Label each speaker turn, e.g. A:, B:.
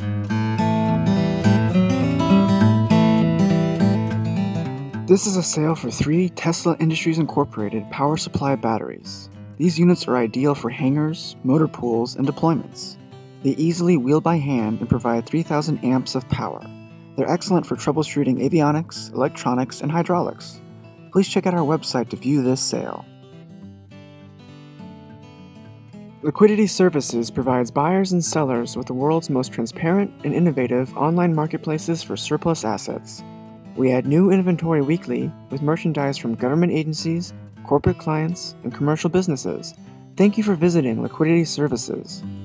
A: This is a sale for 3 Tesla Industries Incorporated power supply batteries. These units are ideal for hangars, motor pools, and deployments. They easily wheel by hand and provide 3,000 amps of power. They're excellent for troubleshooting avionics, electronics, and hydraulics. Please check out our website to view this sale. Liquidity Services provides buyers and sellers with the world's most transparent and innovative online marketplaces for surplus assets. We add new inventory weekly with merchandise from government agencies, corporate clients, and commercial businesses. Thank you for visiting Liquidity Services.